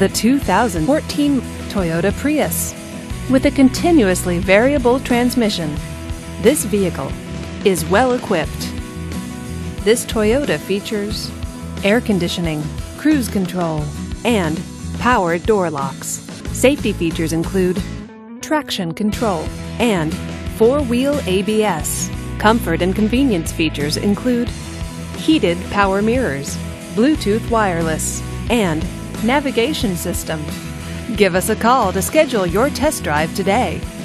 the 2014 Toyota Prius. With a continuously variable transmission, this vehicle is well equipped. This Toyota features air conditioning, cruise control, and power door locks. Safety features include traction control and four-wheel ABS. Comfort and convenience features include heated power mirrors, Bluetooth wireless, and navigation system. Give us a call to schedule your test drive today.